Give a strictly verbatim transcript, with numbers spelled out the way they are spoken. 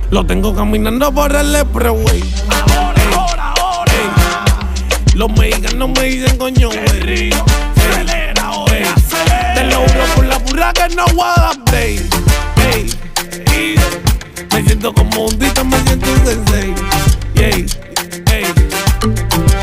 Lo tengo caminando por el expressway. Ahora, ahora, ahora. Ey. Los mexicanos me dicen coño, El río acelera, ahora acelera. te lo juro por la pura que no voy a dar day. Ey. Y me siento como un dito, me siento un sensei. Ey. Ey.